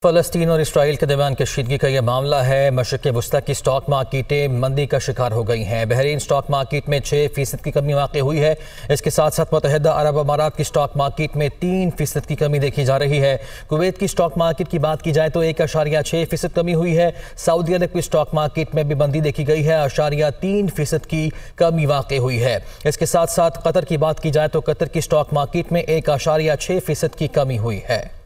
फ़लस्तीन और इसराइल के दरमियान कशीदगी का यह मामला है। मशरिक़ वुस्ता की स्टॉक मार्केटें मंदी का शिकार हो गई हैं। बहरीन स्टॉक मार्केट में 6% की कमी वाक़ हुई है। इसके साथ साथ मुत्तहिदा अरब अमारात की स्टॉक मार्केट में 3% की कमी देखी जा रही है। कुवैत की स्टॉक मार्केट की बात की जाए तो 1.6% कमी हुई है। सऊदी अरब की स्टॉक मार्केट में भी मंदी देखी गई है, 3% की कमी वाक़ हुई है। इसके साथ साथ कतर की बात की जाए तो कतर की स्टॉक मार्केट में 1.6% की कमी हुई है।